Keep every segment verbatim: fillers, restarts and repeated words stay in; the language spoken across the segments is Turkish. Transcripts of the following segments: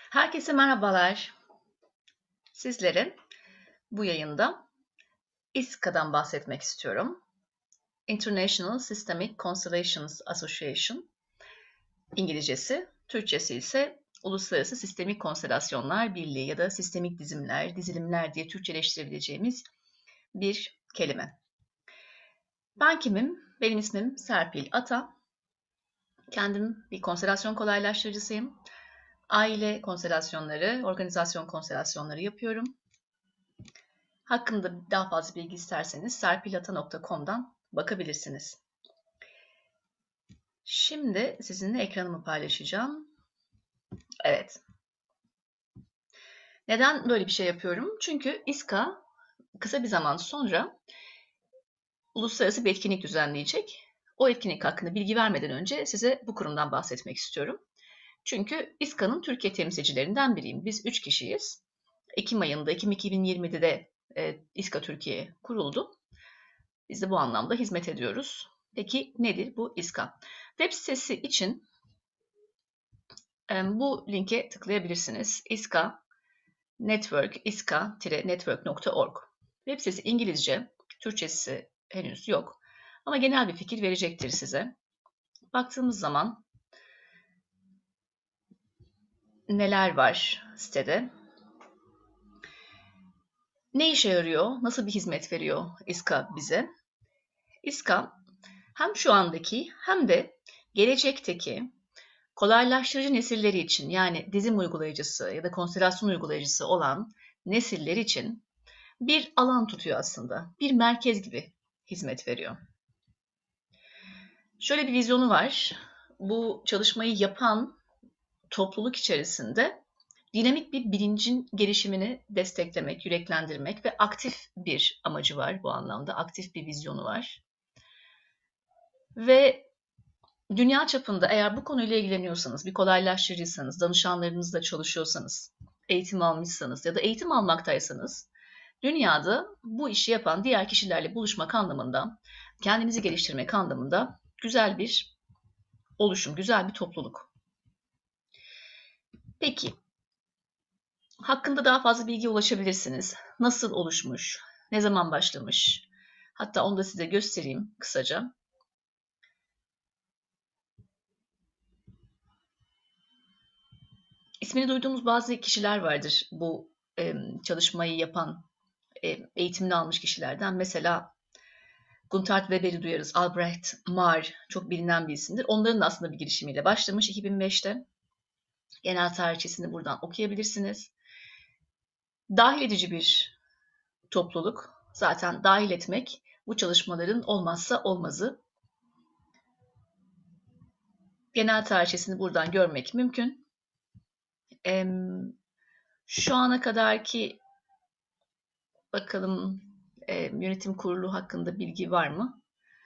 Herkese merhabalar. Sizlere bu yayında I S C A'dan bahsetmek istiyorum. International Systemic Constellations Association, İngilizcesi, Türkçesi ise Uluslararası Sistemik Konstelasyonlar Birliği ya da sistemik dizimler, dizilimler diye Türkçeleştirebileceğimiz bir kelime. Ben kimim? Benim ismim Serpil Ata. Kendim bir konstelasyon kolaylaştırıcısıyım. Aile konstelasyonları, organizasyon konstelasyonları yapıyorum. Hakkında daha fazla bilgi isterseniz serpilata nokta com'dan bakabilirsiniz. Şimdi sizinle ekranımı paylaşacağım. Evet. Neden böyle bir şey yapıyorum? Çünkü I S C A kısa bir zaman sonra uluslararası bir etkinlik düzenleyecek. O etkinlik hakkında bilgi vermeden önce size bu kurumdan bahsetmek istiyorum. Çünkü I S C A'nın Türkiye temsilcilerinden biriyim. Biz üç kişiyiz. Ekim ayında, Ekim iki bin yirmide de e, I S C A Türkiye kuruldu. Biz de bu anlamda hizmet ediyoruz. Peki nedir bu I S C A? Web sitesi için bu linke tıklayabilirsiniz. I S C A Network, iska network nokta org. Web sitesi İngilizce, Türkçesi henüz yok. Ama genel bir fikir verecektir size. Baktığımız zaman neler var sitede? Ne işe yarıyor? Nasıl bir hizmet veriyor I S C A bize? I S C A hem şu andaki hem de gelecekteki kolaylaştırıcı nesilleri için, yani dizim uygulayıcısı ya da konstelasyon uygulayıcısı olan nesiller için bir alan tutuyor aslında. Bir merkez gibi hizmet veriyor. Şöyle bir vizyonu var. Bu çalışmayı yapan topluluk içerisinde dinamik bir bilincin gelişimini desteklemek, yüreklendirmek ve aktif bir amacı var bu anlamda. Aktif bir vizyonu var. Ve dünya çapında eğer bu konuyla ilgileniyorsanız, bir kolaylaştırıcıysanız, danışanlarınızla çalışıyorsanız, eğitim almışsanız ya da eğitim almaktaysanız, dünyada bu işi yapan diğer kişilerle buluşmak anlamında, kendinizi geliştirmek anlamında güzel bir oluşum, güzel bir topluluk. Peki, hakkında daha fazla bilgiye ulaşabilirsiniz. Nasıl oluşmuş, ne zaman başlamış? Hatta onu da size göstereyim kısaca. İsmini duyduğumuz bazı kişiler vardır bu e, çalışmayı yapan, e, eğitimini almış kişilerden. Mesela Gunther Weber'i duyarız, Albrecht Marr çok bilinen bir isimdir. Onların da aslında bir girişimiyle başlamış iki bin beşte. Genel tarihçesini buradan okuyabilirsiniz. Dahil edici bir topluluk. Zaten dahil etmek bu çalışmaların olmazsa olmazı. Genel tarihçesini buradan görmek mümkün. Şu ana kadarki bakalım e, yönetim kurulu hakkında bilgi var mı?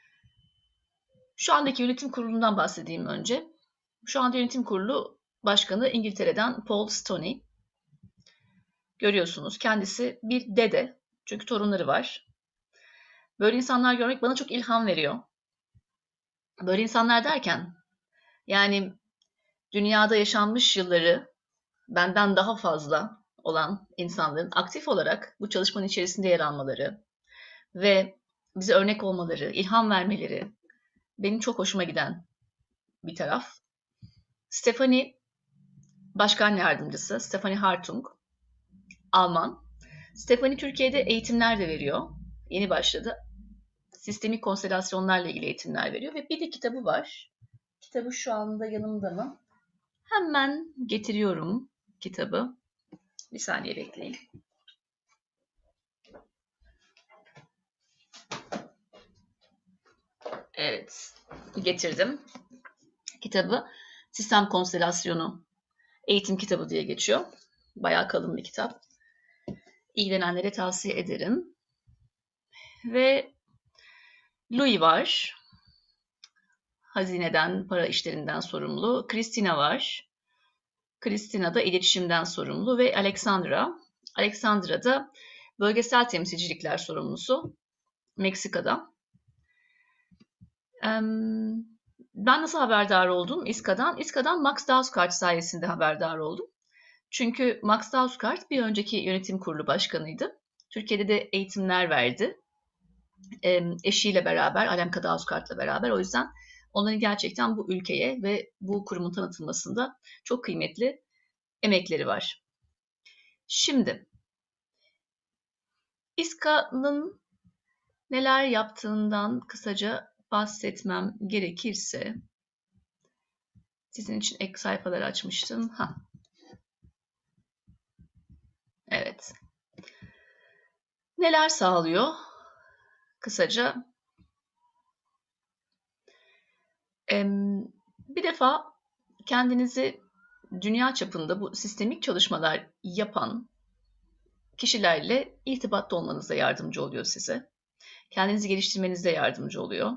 Şu andaki yönetim kurulundan bahsedeyim önce. Şu anda yönetim kurulu başkanı İngiltere'den Paul Stoney. Görüyorsunuz kendisi bir dede. Çünkü torunları var. Böyle insanlar görmek bana çok ilham veriyor. Böyle insanlar derken yani dünyada yaşanmış yılları benden daha fazla olan insanların aktif olarak bu çalışmanın içerisinde yer almaları ve bize örnek olmaları, ilham vermeleri benim çok hoşuma giden bir taraf. Stephanie Başkan Yardımcısı, Stephanie Hartung, Alman. Stephanie Türkiye'de eğitimler de veriyor. Yeni başladı. Sistemik konstelasyonlarla ilgili eğitimler veriyor ve bir de kitabı var. Kitabı şu anda yanımda mı? Hemen getiriyorum kitabı. Bir saniye bekleyin. Evet, getirdim. Kitabı Sistem Konstelasyonu Eğitim Kitabı diye geçiyor. Bayağı kalın bir kitap. İlgilenenlere tavsiye ederim. Ve Louis var. Hazineden, para işlerinden sorumlu. Christina var. Christina da iletişimden sorumlu ve Alexandra. Alexandra da bölgesel temsilcilikler sorumlusu Meksika'da. Ben nasıl haberdar oldum İSKA'dan? İSKA'dan Max Dausgaard sayesinde haberdar oldum. Çünkü Max Dausgaard bir önceki yönetim kurulu başkanıydı. Türkiye'de de eğitimler verdi. Eşiyle beraber, Alemka Dausgaard'la beraber. O yüzden onların gerçekten bu ülkeye ve bu kurumun tanıtılmasında çok kıymetli emekleri var. Şimdi İSKA'nın neler yaptığından kısaca bahsetmem gerekirse, sizin için ek sayfaları açmıştım. Ha. Evet. Neler sağlıyor? Kısaca. Bir defa kendinizi dünya çapında bu sistemik çalışmalar yapan kişilerle irtibatta olmanıza yardımcı oluyor size. Kendinizi geliştirmenize yardımcı oluyor.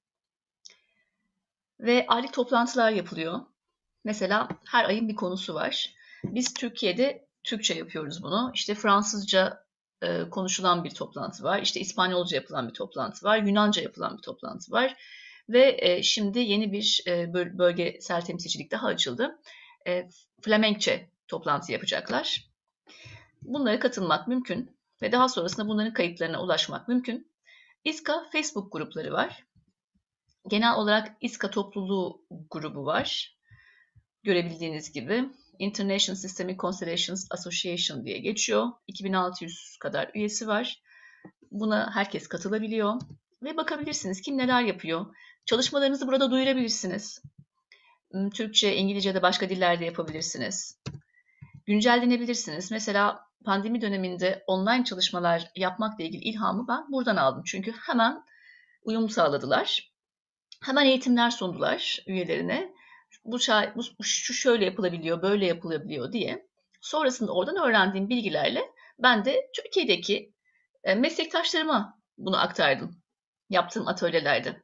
Ve aylık toplantılar yapılıyor. Mesela her ayın bir konusu var. Biz Türkiye'de Türkçe yapıyoruz bunu. İşte Fransızca e, konuşulan bir toplantı var. İşte İspanyolca yapılan bir toplantı var. Yunanca yapılan bir toplantı var. Ve e, şimdi yeni bir e, bölgesel temsilcilik daha açıldı. E, Flemenkçe toplantı yapacaklar. Bunlara katılmak mümkün ve daha sonrasında bunların kayıtlarına ulaşmak mümkün. İSKA Facebook grupları var. Genel olarak İSKA topluluğu grubu var. Görebildiğiniz gibi International Systemic Constellations Association diye geçiyor. iki bin altı yüz kadar üyesi var. Buna herkes katılabiliyor ve bakabilirsiniz kim neler yapıyor. Çalışmalarınızı burada duyurabilirsiniz. Türkçe, İngilizce de başka dillerde yapabilirsiniz. Güncellenebilirsiniz. Mesela pandemi döneminde online çalışmalar yapmakla ilgili ilhamı ben buradan aldım. Çünkü hemen uyum sağladılar. Hemen eğitimler sundular üyelerine. Bu, bu şu şöyle yapılabiliyor, böyle yapılabiliyor diye. Sonrasında oradan öğrendiğim bilgilerle ben de Türkiye'deki meslektaşlarıma bunu aktardım. Yaptığım atölyelerde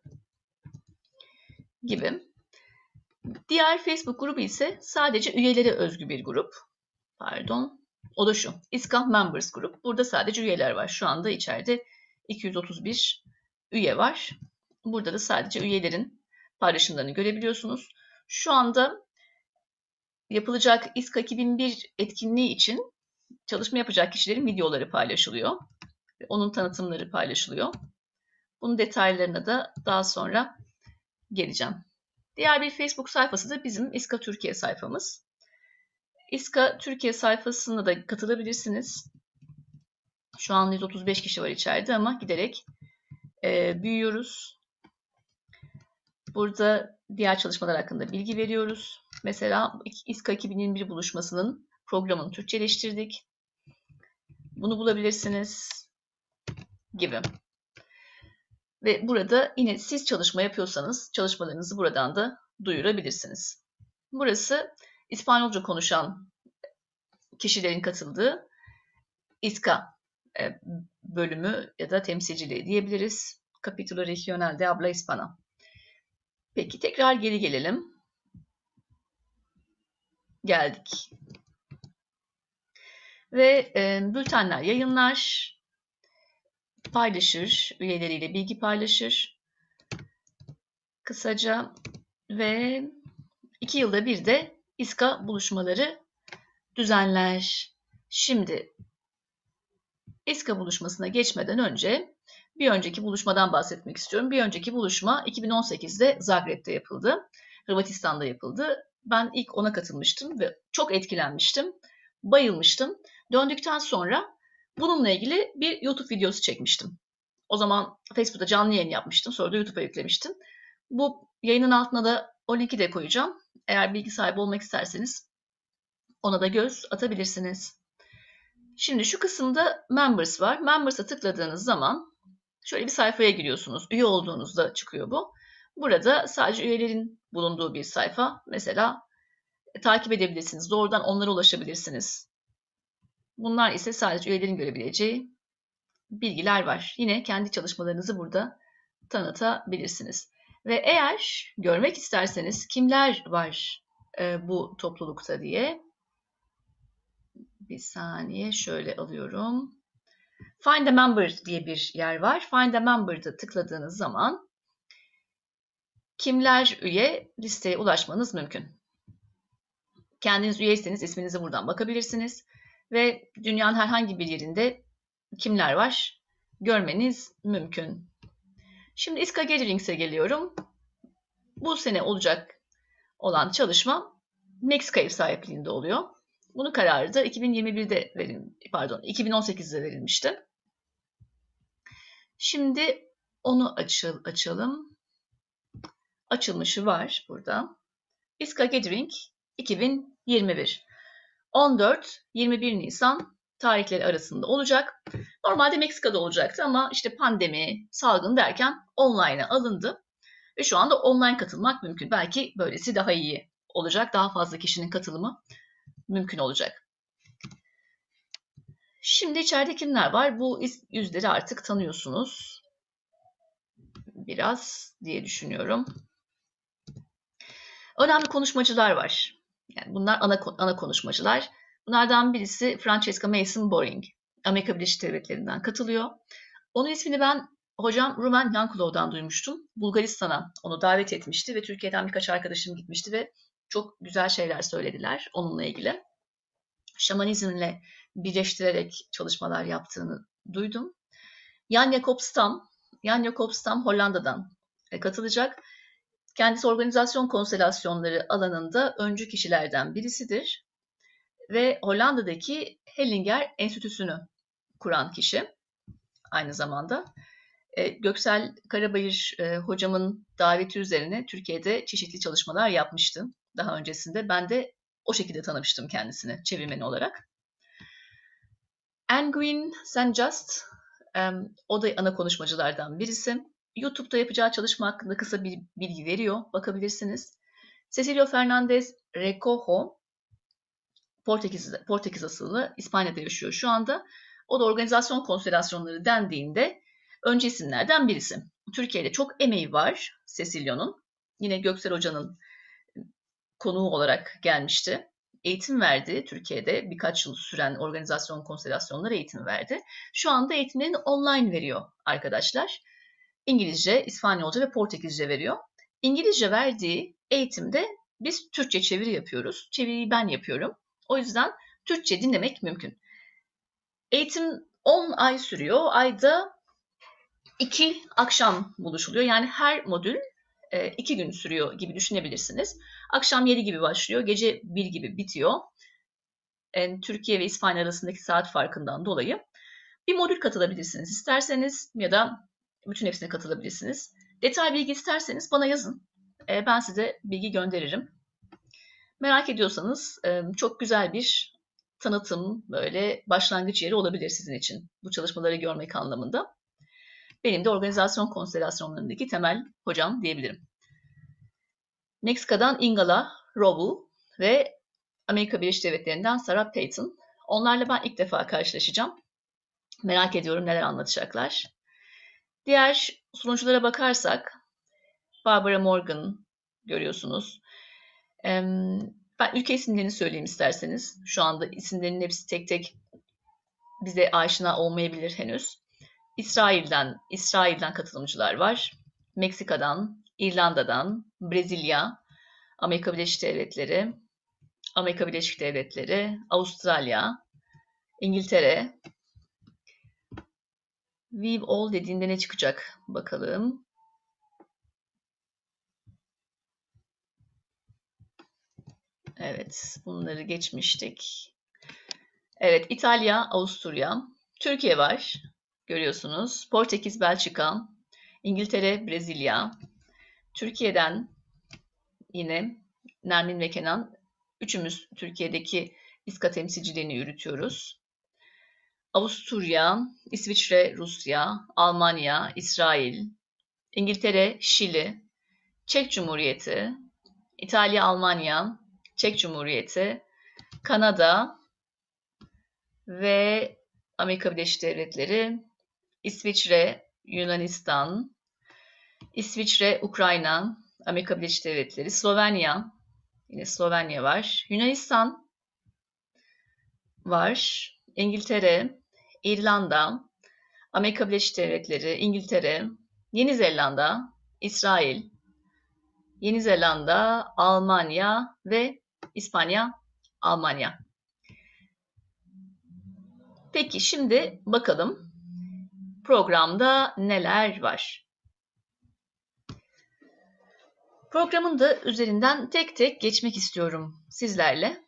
gibi. Diğer Facebook grubu ise sadece üyelere özgü bir grup. Pardon. O da şu. İSKA Members Group. Burada sadece üyeler var. Şu anda içeride iki yüz otuz bir üye var. Burada da sadece üyelerin paylaşımlarını görebiliyorsunuz. Şu anda yapılacak İSKA iki bin bir etkinliği için çalışma yapacak kişilerin videoları paylaşılıyor. Onun tanıtımları paylaşılıyor. Bunun detaylarına da daha sonra geleceğim. Diğer bir Facebook sayfası da bizim İSKA Türkiye sayfamız. İSKA Türkiye sayfasına da katılabilirsiniz. Şu an yüz otuz beş kişi var içeride ama giderek e, büyüyoruz. Burada diğer çalışmalar hakkında bilgi veriyoruz. Mesela İSKA iki bin yirmi bir buluşmasının programını Türkçeleştirdik. Bunu bulabilirsiniz gibi. Ve burada yine siz çalışma yapıyorsanız çalışmalarınızı buradan da duyurabilirsiniz. Burası İspanyolca konuşan kişilerin katıldığı İSKA bölümü ya da temsilciliği diyebiliriz. Capítulo Regional de Habla Hispana. Peki tekrar geri gelelim. Geldik. Ve e, bültenler yayınlar, paylaşır, üyeleriyle bilgi paylaşır. Kısaca ve iki yılda bir de İSKA buluşmaları düzenler. Şimdi İSKA buluşmasına geçmeden önce bir önceki buluşmadan bahsetmek istiyorum. Bir önceki buluşma iki bin on sekizde Zagreb'de yapıldı. Hırvatistan'da yapıldı. Ben ilk ona katılmıştım ve çok etkilenmiştim. Bayılmıştım. Döndükten sonra bununla ilgili bir YouTube videosu çekmiştim. O zaman Facebook'ta canlı yayın yapmıştım. Sonra da YouTube'a yüklemiştim. Bu yayının altına da o linki de koyacağım. Eğer bilgi sahibi olmak isterseniz ona da göz atabilirsiniz. Şimdi şu kısımda Members var. Members'a tıkladığınız zaman şöyle bir sayfaya giriyorsunuz. Üye olduğunuzda çıkıyor bu. Burada sadece üyelerin bulunduğu bir sayfa. Mesela e, takip edebilirsiniz. Doğrudan onlara ulaşabilirsiniz. Bunlar ise sadece üyelerin görebileceği bilgiler var. Yine kendi çalışmalarınızı burada tanıtabilirsiniz. Ve eğer görmek isterseniz kimler var e, bu toplulukta diye bir saniye şöyle alıyorum. Find a Member diye bir yer var. Find a Member'da tıkladığınız zaman kimler üye listeye ulaşmanız mümkün. Kendiniz üyeyseniz isminize buradan bakabilirsiniz. Ve dünyanın herhangi bir yerinde kimler var görmeniz mümkün. Şimdi Iska Gatherings'e geliyorum. Bu sene olacak olan çalışma Meksika ev sahipliğinde oluyor. Bunun kararı da iki bin yirmi birde verin, pardon iki bin on sekizde verilmişti. Şimdi onu açıl, açalım. Açılmışı var burada. Iska Gathering iki bin yirmi bir. on dört yirmi bir Nisan tarihleri arasında olacak. Normalde Meksika'da olacaktı ama işte pandemi, salgın derken online'a alındı. Ve şu anda online katılmak mümkün. Belki böylesi daha iyi olacak. Daha fazla kişinin katılımı mümkün olacak. Şimdi içeride kimler var? Bu yüzleri artık tanıyorsunuz. Biraz diye düşünüyorum. Önemli konuşmacılar var. Yani bunlar ana, ana konuşmacılar. Bunlardan birisi Francesca Mason Boring. Amerika Birleşik Devletleri'nden katılıyor. Onun ismini ben hocam Rumen Yankulov'dan duymuştum. Bulgaristan'a onu davet etmişti ve Türkiye'den birkaç arkadaşım gitmişti ve çok güzel şeyler söylediler onunla ilgili. Şamanizmle birleştirerek çalışmalar yaptığını duydum. Jan Jacob Stam, Jan Jacob Stam Hollanda'dan katılacak. Kendisi organizasyon konstelasyonları alanında öncü kişilerden birisidir. Ve Hollanda'daki Hellinger Enstitüsü'nü kuran kişi aynı zamanda. E, Göksel Karabayır e, hocamın daveti üzerine Türkiye'de çeşitli çalışmalar yapmıştı daha öncesinde. Ben de o şekilde tanımıştım kendisini çevirmeni olarak. Nguyen Saint Just, e, o da ana konuşmacılardan birisi. YouTube'da yapacağı çalışma hakkında kısa bir bilgi veriyor, bakabilirsiniz. Cecilio Fernandez Recojo, Portekiz, Portekiz asıllı, İspanya'da yaşıyor şu anda. O da organizasyon konstelasyonları dendiğinde önce isimlerden birisi. Türkiye'de çok emeği var Cecilio'nun. Yine Göksel Hoca'nın konuğu olarak gelmişti. Eğitim verdi Türkiye'de. Birkaç yıl süren organizasyon konstelasyonları eğitim verdi. Şu anda eğitimlerini online veriyor arkadaşlar. İngilizce, İspanyolca ve Portekizce veriyor. İngilizce verdiği eğitimde biz Türkçe çeviri yapıyoruz. Çeviriyi ben yapıyorum. O yüzden Türkçe dinlemek mümkün. Eğitim on ay sürüyor. Ayda iki akşam buluşuluyor. Yani her modül iki gün sürüyor gibi düşünebilirsiniz. Akşam yedi gibi başlıyor, gece bir gibi bitiyor. Yani Türkiye ve İspanya arasındaki saat farkından dolayı bir modül katılabilirsiniz isterseniz ya da bütün hepsine katılabilirsiniz. Detay bilgi isterseniz bana yazın. Ben size bilgi gönderirim. Merak ediyorsanız çok güzel bir tanıtım, böyle başlangıç yeri olabilir sizin için bu çalışmaları görmek anlamında. Benim de organizasyon konstelasyonlarındaki temel hocam diyebilirim. Meksika'dan Ingala Robu ve Amerika Birleşik Devletleri'nden Sarah Payton. Onlarla ben ilk defa karşılaşacağım. Merak ediyorum neler anlatacaklar. Diğer sunuculara bakarsak Barbara Morgan görüyorsunuz. Ben ülke isimlerini söyleyeyim isterseniz. Şu anda isimlerinin hepsi tek tek bize aşina olmayabilir henüz. İsrail'den, İsrail'den katılımcılar var. Meksika'dan, İrlanda'dan, Brezilya, Amerika Birleşik Devletleri, Amerika Birleşik Devletleri, Avustralya, İngiltere. We've all dediğinde ne çıkacak bakalım. Evet, bunları geçmiştik. Evet, İtalya, Avusturya, Türkiye var. Görüyorsunuz. Portekiz, Belçika, İngiltere, Brezilya. Türkiye'den yine Nermin ve Kenan. Üçümüz Türkiye'deki İSKA temsilciliğini yürütüyoruz. Avusturya, İsviçre, Rusya, Almanya, İsrail, İngiltere, Şili, Çek Cumhuriyeti, İtalya, Almanya, Çek Cumhuriyeti, Kanada ve Amerika Birleşik Devletleri, İsviçre, Yunanistan, İsviçre, Ukrayna, Amerika Birleşik Devletleri, Slovenya, yine Slovenya var, Yunanistan var, İngiltere, İrlanda, Amerika Birleşik Devletleri, İngiltere, Yeni Zelanda, İsrail, Yeni Zelanda, Almanya ve İspanya Almanya. Peki şimdi bakalım programda neler var? Programın da üzerinden tek tek geçmek istiyorum sizlerle.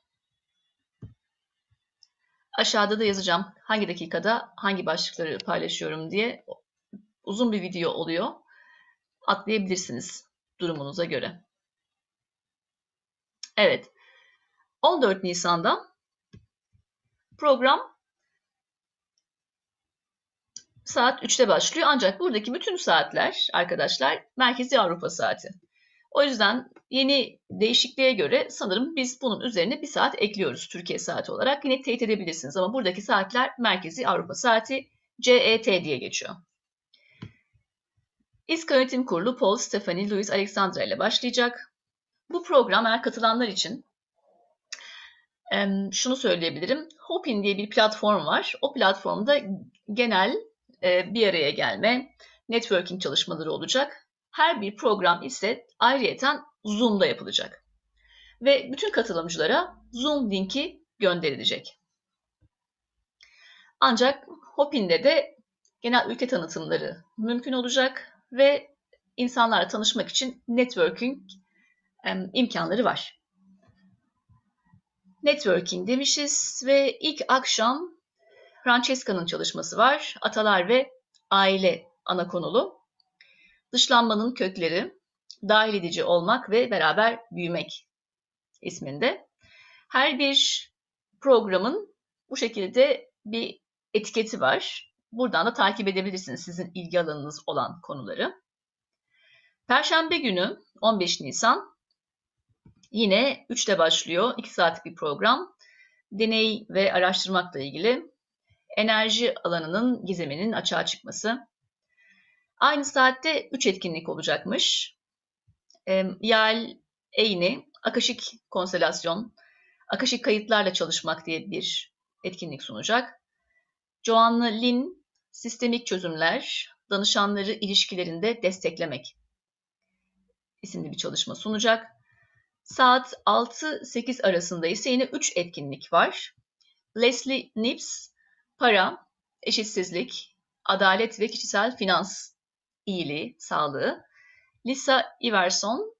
Aşağıda da yazacağım hangi dakikada hangi başlıkları paylaşıyorum diye. Uzun bir video oluyor. Atlayabilirsiniz durumunuza göre. Evet. on dört Nisan'da program saat üçte başlıyor. Ancak buradaki bütün saatler arkadaşlar Merkezi Avrupa saati. O yüzden yeni değişikliğe göre sanırım biz bunun üzerine bir saat ekliyoruz Türkiye saati olarak. Yine teyit edebilirsiniz ama buradaki saatler Merkezi Avrupa saati C E T diye geçiyor. İSKA Yönetim Kurulu Paul, Stephanie, Louis, Alexandra ile başlayacak. Bu program eğer katılanlar için şunu söyleyebilirim. Hopin diye bir platform var. O platformda genel bir araya gelme, networking çalışmaları olacak. Her bir program ise ayrıyeten Zoom'da yapılacak. Ve bütün katılımcılara Zoom linki gönderilecek. Ancak Hopin'de de genel ülke tanıtımları mümkün olacak ve insanlarla tanışmak için networking imkanları var. Networking demişiz ve ilk akşam Francesca'nın çalışması var. Atalar ve aile ana konulu. Dışlanmanın kökleri, dahil edici olmak ve beraber büyümek isminde. Her bir programın bu şekilde bir etiketi var. Buradan da takip edebilirsiniz sizin ilgi alanınız olan konuları. Perşembe günü on beş Nisan yine üçte başlıyor. iki saatlik bir program. Deney ve araştırmakla ilgili enerji alanının gizeminin açığa çıkması. Aynı saatte üç etkinlik olacakmış. E, Yael Eyni, Akasik Konselasyon, Akasik kayıtlarla çalışmak diye bir etkinlik sunacak. Joanna Lin, Sistemik Çözümler, Danışanları ilişkilerinde desteklemek isimli bir çalışma sunacak. Saat altı sekiz arasında ise yine üç etkinlik var. Leslie Nips, para, eşitsizlik, adalet ve kişisel finans iyiliği, sağlığı. Lisa Iverson,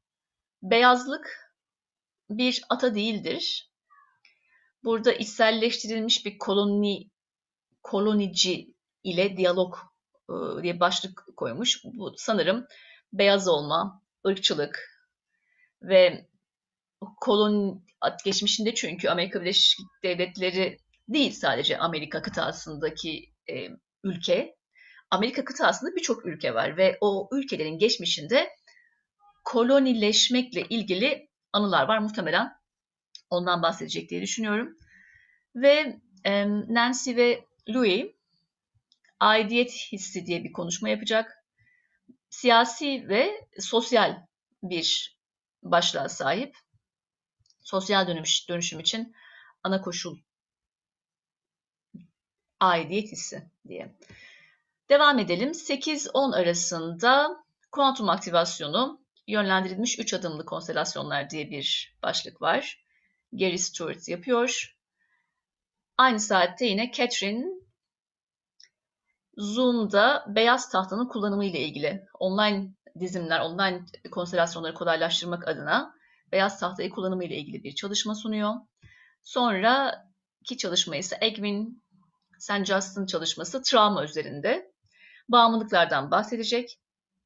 beyazlık bir ata değildir. Burada içselleştirilmiş bir koloni, kolonici ile diyalog e, diye başlık koymuş. Bu sanırım beyaz olma, ırkçılık ve kolon geçmişinde çünkü Amerika Birleşik Devletleri değil sadece Amerika kıtasındaki e, ülke. Amerika kıtasında birçok ülke var ve o ülkelerin geçmişinde kolonileşmekle ilgili anılar var. Muhtemelen ondan bahsedecek diye düşünüyorum. Ve e, Nancy ve Louis aidiyet hissi diye bir konuşma yapacak. Siyasi ve sosyal bir başlığa sahip. Sosyal dönüş, dönüşüm için ana koşul aidiyet hissi diye. Devam edelim. sekiz on arasında kuantum aktivasyonu, yönlendirilmiş üç adımlı konstelasyonlar diye bir başlık var. Gary Stewart yapıyor. Aynı saatte yine Catherine Zoom'da beyaz tahtanın kullanımı ile ilgili online dizimler, online konstelasyonları kolaylaştırmak adına beyaz tahtayı kullanımı ile ilgili bir çalışma sunuyor. Sonraki çalışma ise Egwin Saint Just'ın çalışması travma üzerinde. Bağımlılıklardan bahsedecek.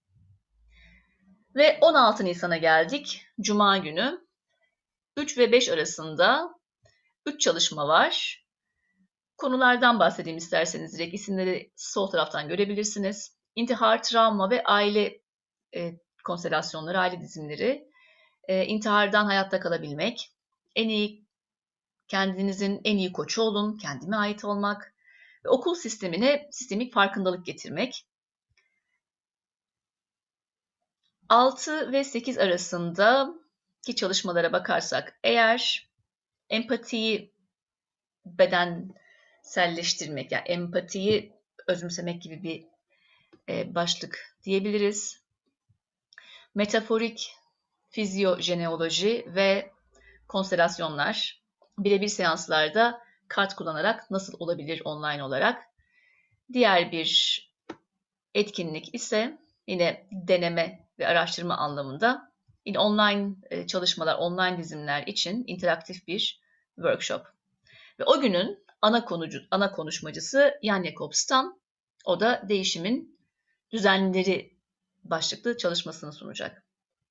Ve on altı Nisan'a geldik. Cuma günü. üç ve beş arasında üç çalışma var. Konulardan bahsedeyim isterseniz direkt isimleri sol taraftan görebilirsiniz. İntihar, travma ve aile e, konstelasyonları, aile dizimleri. E, intihardan hayatta kalabilmek. En iyi, kendinizin en iyi koçu olun, kendime ait olmak. Ve okul sistemine sistemik farkındalık getirmek. altı ve sekiz arasındaki çalışmalara bakarsak eğer empatiyi bedenselleştirmek, yani empatiyi özümsemek gibi bir e, başlık diyebiliriz. Metaforik fizyojeneoloji ve konstelasyonlar, birebir seanslarda kart kullanarak nasıl olabilir online olarak. Diğer bir etkinlik ise yine deneme ve araştırma anlamında yine online çalışmalar, online dizimler için interaktif bir workshop. Ve o günün ana konucu, ana konuşmacısı Jan Jakob Stam. O da değişimin düzenleri başlıklı çalışmasını sunacak.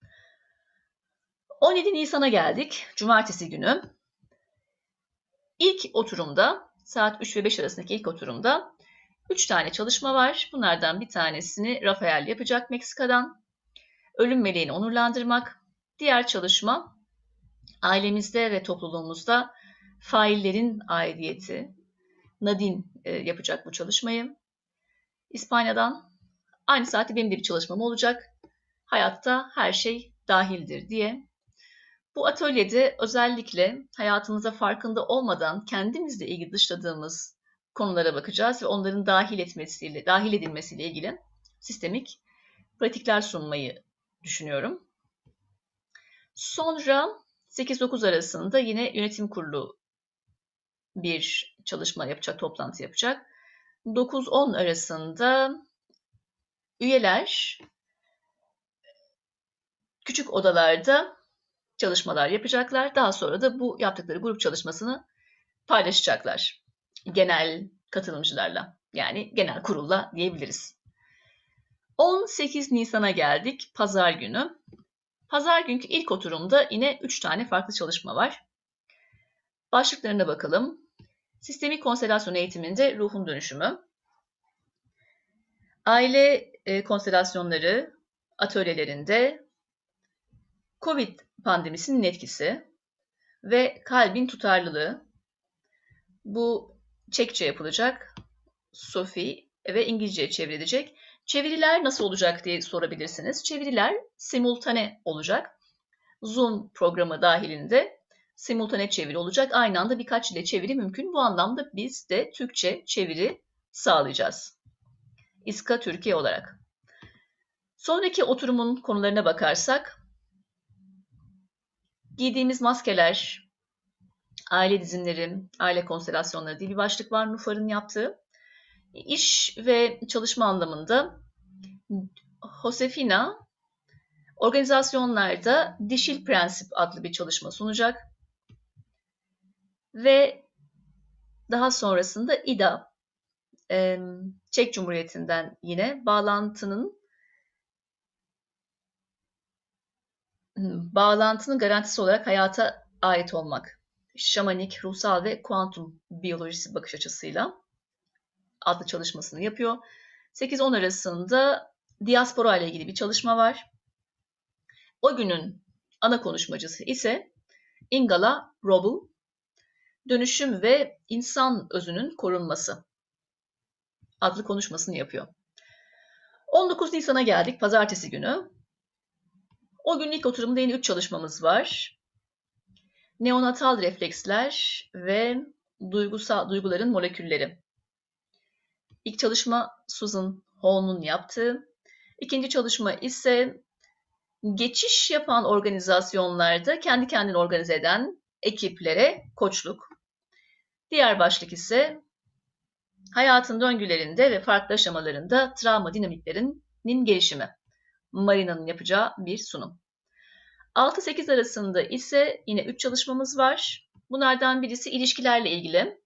on yedi Nisan'a geldik. Cumartesi günü. İlk oturumda, saat üç ve beş arasındaki ilk oturumda üç tane çalışma var. Bunlardan bir tanesini Rafael yapacak Meksika'dan. Ölüm meleğini onurlandırmak. Diğer çalışma ailemizde ve topluluğumuzda faillerin aidiyeti. Nadine e, yapacak bu çalışmayı. İspanya'dan. Aynı saatte benim de bir çalışmam olacak. Hayatta her şey dahildir diye. Bu atölyede özellikle hayatımıza farkında olmadan kendimizle ilgili dışladığımız konulara bakacağız ve onların dahil etmesiyle, dahil edilmesiyle ilgili sistemik pratikler sunmayı düşünüyorum. Sonra sekiz dokuz arasında yine yönetim kurulu bir çalışma yapacak, toplantı yapacak. dokuz on arasında üyeler küçük odalarda çalışmalar yapacaklar. Daha sonra da bu yaptıkları grup çalışmasını paylaşacaklar. Genel katılımcılarla, yani genel kurulla diyebiliriz. on sekiz Nisan'a geldik, pazar günü. Pazar günkü ilk oturumda yine üç tane farklı çalışma var. Başlıklarına bakalım. Sistemik konselasyon eğitiminde ruhun dönüşümü. Aile e, konstelasyonları atölyelerinde Covid pandemisinin etkisi ve kalbin tutarlılığı. Bu Çekçe yapılacak. Sophie ve İngilizceye çevrilecek. Çeviriler nasıl olacak diye sorabilirsiniz. Çeviriler simultane olacak. Zoom programı dahilinde simultane çeviri olacak. Aynı anda birkaç dile çeviri mümkün. Bu anlamda biz de Türkçe çeviri sağlayacağız. İSKA Türkiye olarak. Sonraki oturumun konularına bakarsak, giydiğimiz maskeler, aile dizimleri, aile konstelasyonları diye bir başlık var Nufar'ın yaptığı. İş ve çalışma anlamında Josefina organizasyonlarda dişil prensip adlı bir çalışma sunacak. Ve daha sonrasında İda, Çek Cumhuriyeti'nden yine bağlantının bağlantının garantisi olarak hayata ait olmak. Şamanik, ruhsal ve kuantum biyolojisi bakış açısıyla adlı çalışmasını yapıyor. sekiz on arasında diaspora ile ilgili bir çalışma var. O günün ana konuşmacısı ise Ingala Roble, dönüşüm ve insan özünün korunması adlı konuşmasını yapıyor. on dokuz Nisan'a geldik, pazartesi günü. O gün ilk oturumda yine üç çalışmamız var. Neonatal refleksler ve duygusal duyguların molekülleri. İlk çalışma Susan Hall'un yaptığı. İkinci çalışma ise geçiş yapan organizasyonlarda kendi kendini organize eden ekiplere koçluk. Diğer başlık ise hayatın döngülerinde ve farklı aşamalarında travma dinamiklerinin gelişimi. Marina'nın yapacağı bir sunum. altı sekiz arasında ise yine üç çalışmamız var. Bunlardan birisi ilişkilerle ilgili.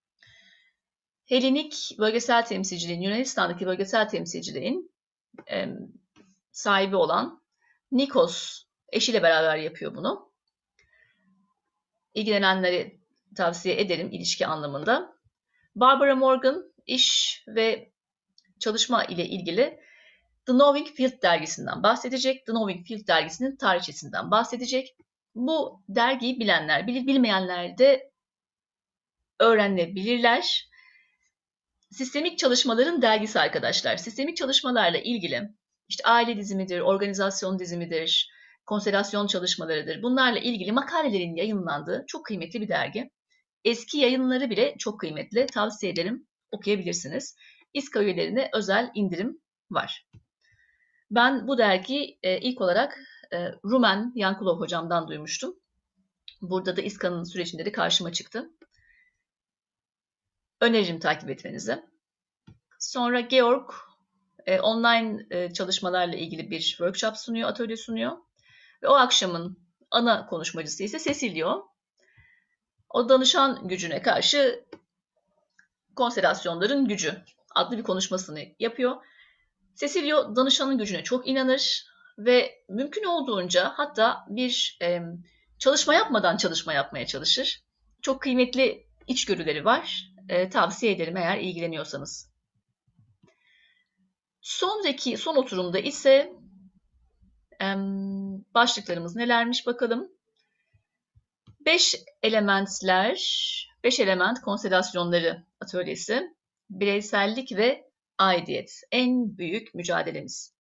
Helenik bölgesel temsilciliğin, Yunanistan'daki bölgesel temsilciliğin e, sahibi olan Nikos eşiyle beraber yapıyor bunu. İlgilenenleri tavsiye ederim ilişki anlamında. Barbara Morgan iş ve çalışma ile ilgili The Knowing Field dergisinden bahsedecek. The Knowing Field dergisinin tarihçesinden bahsedecek. Bu dergiyi bilenler, bilmeyenler de öğrenebilirler. Sistemik çalışmaların dergisi arkadaşlar. Sistemik çalışmalarla ilgili işte aile dizimidir, organizasyon dizimidir, konselasyon çalışmalarıdır. Bunlarla ilgili makalelerin yayınlandığı çok kıymetli bir dergi. Eski yayınları bile çok kıymetli. Tavsiye ederim, okuyabilirsiniz. İSKA üyelerine özel indirim var. Ben bu dergiyi ilk olarak Rumen Yankulov hocamdan duymuştum. Burada da İSKA'nın sürecinde de karşıma çıktı. Öneririm takip etmenizi. Sonra Georg e, online e, çalışmalarla ilgili bir workshop sunuyor, atölye sunuyor. Ve o akşamın ana konuşmacısı ise Cecilio. O danışan gücüne karşı konstelasyonların gücü adlı bir konuşmasını yapıyor. Cecilio danışanın gücüne çok inanır ve mümkün olduğunca hatta bir e, çalışma yapmadan çalışma yapmaya çalışır. Çok kıymetli içgörüleri var. E, tavsiye ederim eğer ilgileniyorsanız. Sonraki son oturumda ise e, başlıklarımız nelermiş bakalım. Beş elementler, beş element konstelasyonları atölyesi, bireysellik ve aidiyet, en büyük mücadelemiz.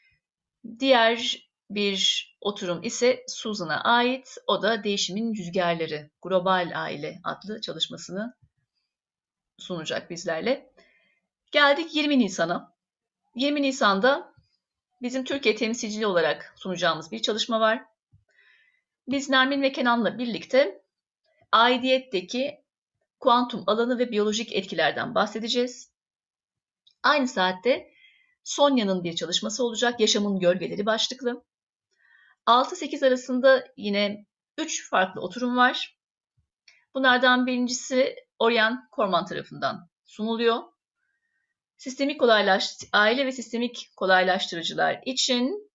Diğer bir oturum ise Susan'a ait, o da Değişimin Rüzgarları, Global Aile adlı çalışmasını sunacak bizlerle. Geldik yirmi Nisan'a. yirmi Nisan'da bizim Türkiye temsilciliği olarak sunacağımız bir çalışma var. Biz Nermin ve Kenan'la birlikte aidiyetteki kuantum alanı ve biyolojik etkilerden bahsedeceğiz. Aynı saatte Sonya'nın bir çalışması olacak, Yaşamın Gölgeleri başlıklı. altı sekiz arasında yine üç farklı oturum var. Bunlardan birincisi Orion Korman tarafından sunuluyor. Sistemik kolaylaş aile ve sistemik kolaylaştırıcılar için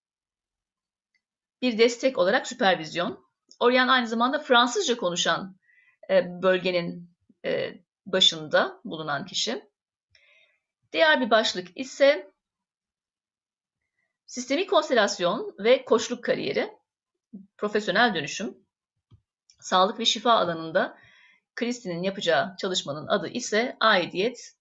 bir destek olarak süpervizyon. Orion aynı zamanda Fransızca konuşan bölgenin başında bulunan kişi. Diğer bir başlık ise sistemik konstelasyon ve koçluk kariyeri, profesyonel dönüşüm, sağlık ve şifa alanında Kristin'in yapacağı çalışmanın adı ise aidiyet,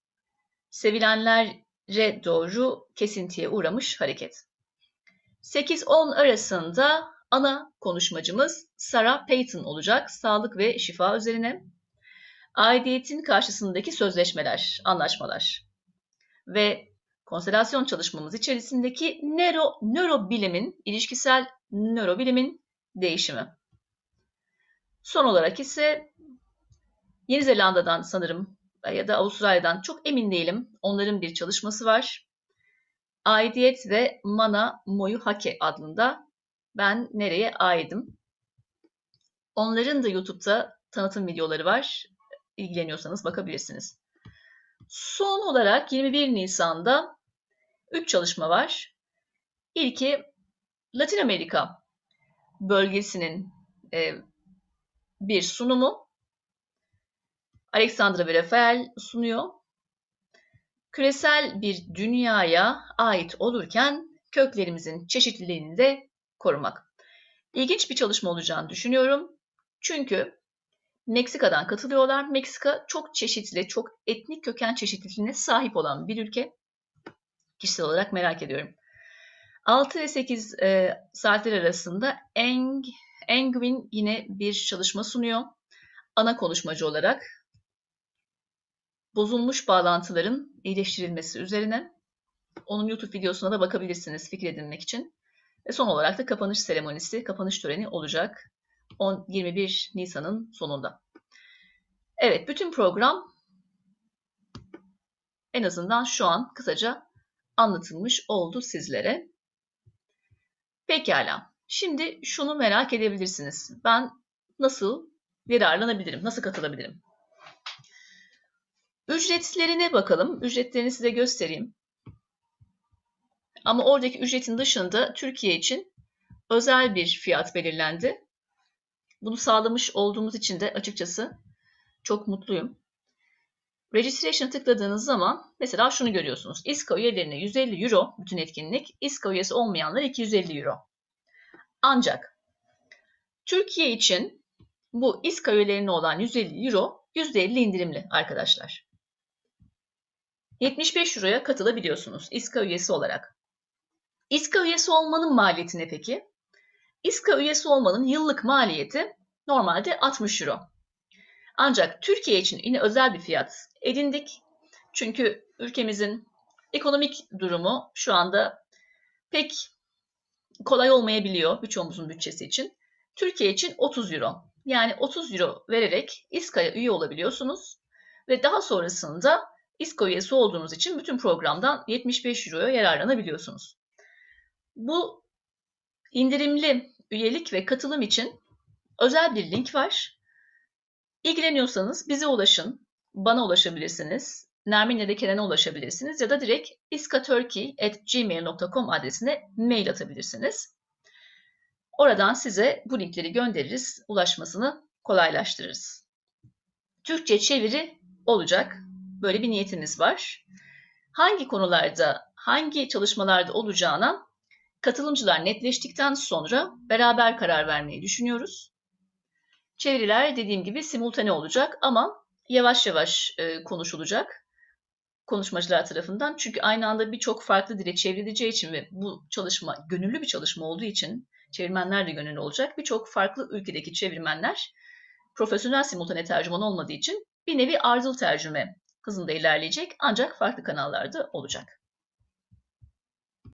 sevilenlere doğru kesintiye uğramış hareket. sekiz on arasında ana konuşmacımız Sarah Payton olacak, sağlık ve şifa üzerine. Aidiyetin karşısındaki sözleşmeler, anlaşmalar ve konstelasyon çalışmamız içerisindeki nöro, nörobilimin, ilişkisel nörobilimin değişimi. Son olarak ise Yeni Zelanda'dan sanırım ya da Avustralya'dan çok emin değilim. Onların bir çalışması var. Aidiyet ve Mana Moyu Hake adında ben nereye aidim? Onların da YouTube'da tanıtım videoları var. İlgileniyorsanız bakabilirsiniz. Son olarak yirmi bir Nisan'da üç çalışma var. İlki Latin Amerika bölgesinin e, bir sunumu. Alexandra ve Rafael sunuyor. Küresel bir dünyaya ait olurken köklerimizin çeşitliliğini de korumak. İlginç bir çalışma olacağını düşünüyorum. Çünkü Meksika'dan katılıyorlar. Meksika çok çeşitli, çok etnik köken çeşitliliğine sahip olan bir ülke. Kişisel olarak merak ediyorum. altı ve sekiz e, saatler arasında Eng, Engwin yine bir çalışma sunuyor. Ana konuşmacı olarak bozulmuş bağlantıların iyileştirilmesi üzerine. Onun YouTube videosuna da bakabilirsiniz fikir edinmek için. Ve son olarak da kapanış seremonisi, kapanış töreni olacak on yirmi bir Nisan'ın sonunda. Evet, bütün program en azından şu an kısaca anlatılmış oldu sizlere. Pekala. Şimdi şunu merak edebilirsiniz. Ben nasıl yararlanabilirim? Nasıl katılabilirim? Ücretlerine bakalım. Ücretlerini size göstereyim. Ama oradaki ücretin dışında Türkiye için özel bir fiyat belirlendi. Bunu sağlamış olduğumuz için de açıkçası çok mutluyum. Registration'a tıkladığınız zaman mesela şunu görüyorsunuz. İSKA üyelerine yüz elli euro bütün etkinlik, İSKA üyesi olmayanlara iki yüz elli euro. Ancak Türkiye için bu İSKA üyelerine olan yüz elli euro yüzde elli indirimli arkadaşlar. yetmiş beş euroya katılabiliyorsunuz İSKA üyesi olarak. İSKA üyesi olmanın maliyeti ne peki? İSKA üyesi olmanın yıllık maliyeti normalde altmış euro. Ancak Türkiye için yine özel bir fiyat edindik. Çünkü ülkemizin ekonomik durumu şu anda pek kolay olmayabiliyor birçoğumuzun bütçesi için. Türkiye için otuz euro. Yani otuz euro vererek İSKA'ya üye olabiliyorsunuz ve daha sonrasında İSKA üyesi olduğunuz için bütün programdan yetmiş beş euroya yararlanabiliyorsunuz. Bu indirimli üyelik ve katılım için özel bir link var. İlgileniyorsanız bize ulaşın, bana ulaşabilirsiniz, Nermin ya da Kerem'e ulaşabilirsiniz ya da direkt iskaturkey at gmail nokta com adresine mail atabilirsiniz. Oradan size bu linkleri göndeririz, ulaşmasını kolaylaştırırız. Türkçe çeviri olacak. Böyle bir niyetimiz var. Hangi konularda, hangi çalışmalarda olacağına katılımcılar netleştikten sonra beraber karar vermeyi düşünüyoruz. Çeviriler dediğim gibi simultane olacak ama yavaş yavaş e, konuşulacak konuşmacılar tarafından. Çünkü aynı anda birçok farklı dile çevrileceği için ve bu çalışma gönüllü bir çalışma olduğu için çevirmenler de gönüllü olacak. Birçok farklı ülkedeki çevirmenler profesyonel simultane tercüman olmadığı için bir nevi ardıl tercüme hızında ilerleyecek ancak farklı kanallarda olacak.